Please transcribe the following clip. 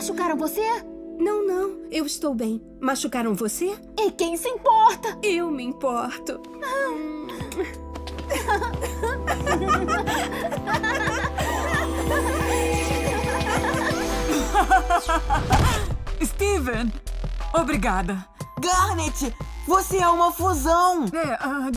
Machucaram você? Não, não. Eu estou bem. Machucaram você? E quem se importa? Eu me importo. Steven, obrigada. Garnet, você é uma fusão!